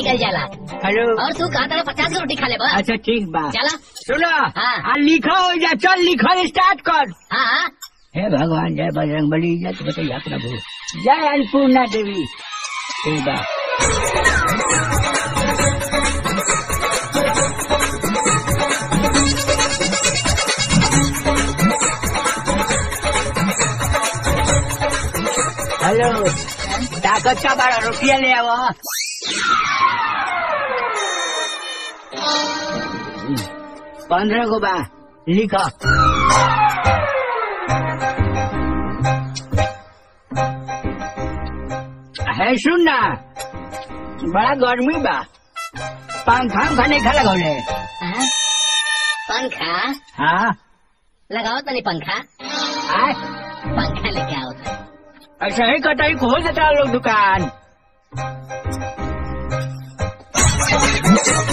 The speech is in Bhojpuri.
निकल जाला। हेलो और तू कहा था 50 की रोटी खा ले बस। अच्छा ठीक बा चला सुनो हाँ लिखो जा चल लिखो स्टार्ट कर। हाँ हे भगवान जय बजरंगबली जय बतैया प्रभु जय अन्नपूर्णा देवी। ठीक बा हेलो ताकत का बड़ा रुपया ले आओ। 15 को बा लिखो। है सुन ना बड़ा गर्मी बा पंखा नहीं खा लगौले। पंखा हाँ लगाओ तनी पंखा। पंखा लेके आओ। ऐसा ही कटाई खोल देता लोग दुकान।